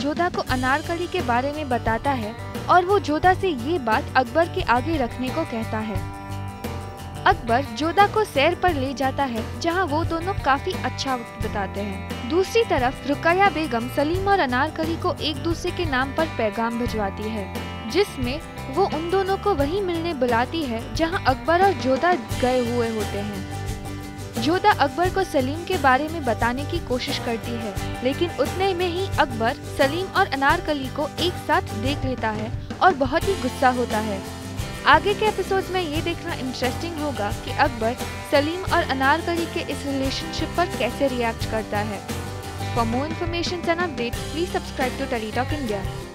जोधा को अनारकली के बारे में बताता है और वो जोधा से ये बात अकबर के आगे रखने को कहता है। अकबर जोधा को सैर पर ले जाता है जहाँ वो दोनों काफी अच्छा वक्त बिताते हैं। दूसरी तरफ रुकैया बेगम सलीम और अनारकली को एक दूसरे के नाम पर पैगाम भिजवाती है, जिसमें वो उन दोनों को वहीं मिलने बुलाती है जहां अकबर और जोधा गए हुए होते हैं। जोधा अकबर को सलीम के बारे में बताने की कोशिश करती है, लेकिन उतने में ही अकबर सलीम और अनारकली को एक साथ देख लेता है और बहुत ही गुस्सा होता है। आगे के एपिसोड्स में ये देखना इंटरेस्टिंग होगा कि अकबर सलीम और अनारकली के इस रिलेशनशिप पर कैसे रिएक्ट करता है। For more information and update please subscribe to Teletalk India.